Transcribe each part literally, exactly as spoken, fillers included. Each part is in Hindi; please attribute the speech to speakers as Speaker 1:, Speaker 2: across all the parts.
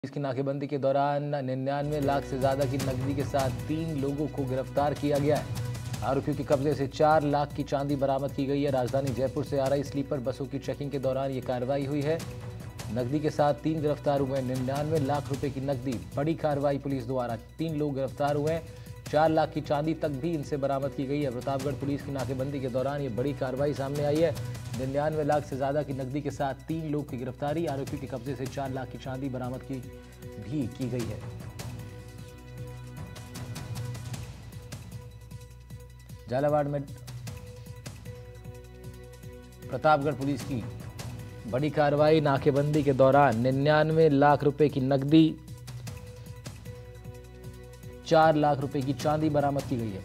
Speaker 1: इसकी नाकेबंदी के दौरान निन्यानवे लाख से ज्यादा की नकदी के साथ तीन लोगों को गिरफ्तार किया गया है। आरोपियों के कब्जे से चार लाख की चांदी बरामद की गई है। राजधानी जयपुर से आ रही स्लीपर बसों की चेकिंग के दौरान ये कार्रवाई हुई है। नकदी के साथ तीन गिरफ्तार हुए। निन्यानवे लाख रुपए की नकदी, बड़ी कार्रवाई पुलिस द्वारा। तीन लोग गिरफ्तार हुए। चार लाख की चांदी तक भी इनसे बरामद की गई है। प्रतापगढ़ पुलिस की नाकेबंदी के दौरान ये बड़ी कार्रवाई सामने आई है। निन्यानवे लाख से ज्यादा की नकदी के साथ तीन लोग की गिरफ्तारी। आरोपी के कब्जे से चार लाख की चांदी बरामद की भी की गई है। झालावाड़ में प्रतापगढ़ पुलिस की बड़ी कार्रवाई। नाकेबंदी के दौरान निन्यानवे लाख रुपए की नकदी, चार लाख रुपए की चांदी बरामद की गई है।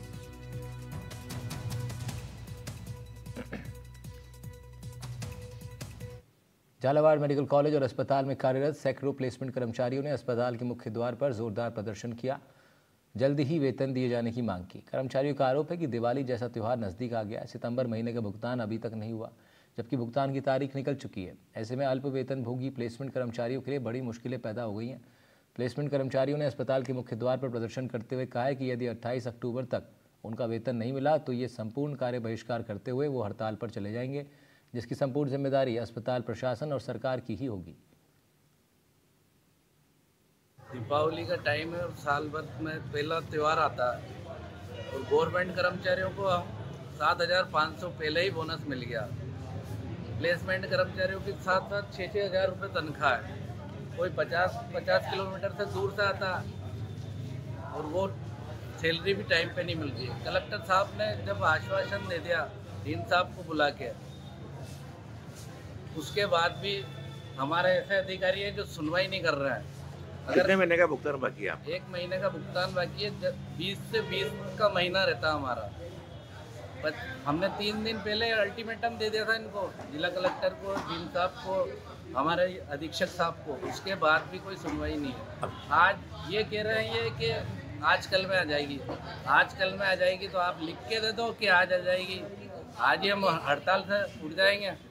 Speaker 1: झालावाड़ मेडिकल कॉलेज और अस्पताल में कार्यरत सैकड़ों प्लेसमेंट कर्मचारियों ने अस्पताल के मुख्य द्वार पर जोरदार प्रदर्शन किया। जल्द ही वेतन दिए जाने की मांग की। कर्मचारियों का आरोप है कि दिवाली जैसा त्यौहार नजदीक आ गया है। सितंबर महीने का भुगतान अभी तक नहीं हुआ, जबकि भुगतान की तारीख निकल चुकी है। ऐसे में अल्प वेतन भोगी प्लेसमेंट कर्मचारियों के लिए बड़ी मुश्किलें पैदा हो गई हैं। प्लेसमेंट कर्मचारियों ने अस्पताल के मुख्य द्वार पर प्रदर्शन करते हुए कहा है कि यदि अट्ठाईस अक्टूबर तक उनका वेतन नहीं मिला तो ये संपूर्ण कार्य बहिष्कार करते हुए वो हड़ताल पर चले जाएंगे, जिसकी संपूर्ण जिम्मेदारी अस्पताल प्रशासन और सरकार की ही होगी।
Speaker 2: दीपावली का टाइम है और साल भर में पहला त्यौहार आता है और गवर्नमेंट कर्मचारियों को सात हज़ार पाँच सौ पहले ही बोनस मिल गया। प्लेसमेंट कर्मचारियों के साथ साथ छः छः हज़ार रुपये तनख्वाह है। कोई पचास पचास किलोमीटर से दूर से आता और वो सैलरी भी टाइम पे नहीं मिल रही है। कलेक्टर साहब ने जब आश्वासन दे दिया डीन साहब को बुला के, उसके बाद भी हमारे ऐसे अधिकारी हैं जो सुनवाई नहीं कर रहे हैं।
Speaker 3: कितने महीने का भुगतान बाकी है?
Speaker 2: एक महीने का भुगतान बाकी है। बीस से बीस का महीना रहता हमारा। पर हमने तीन दिन पहले अल्टीमेटम दे दिया था इनको, जिला कलेक्टर को, डीन साहब को, हमारे अधीक्षक साहब को। उसके बाद भी कोई सुनवाई नहीं है। आज ये कह रहे हैं ये कि आज कल में आ जाएगी, आज कल में आ जाएगी। तो आप लिख के दे दो कि आज आ जाएगी। आज ही हम हड़ताल से उठ जाएंगे।